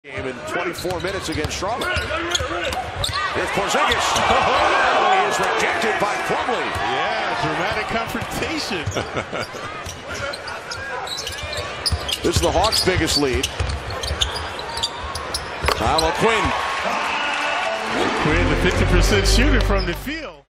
Game in 24 minutes against Charlotte. Here's Porzingis. He is rejected by Plumlee. Yeah, dramatic confrontation. This is the Hawks' biggest lead. Kyle O'Quinn. Quinn, the 50% shooter from the field.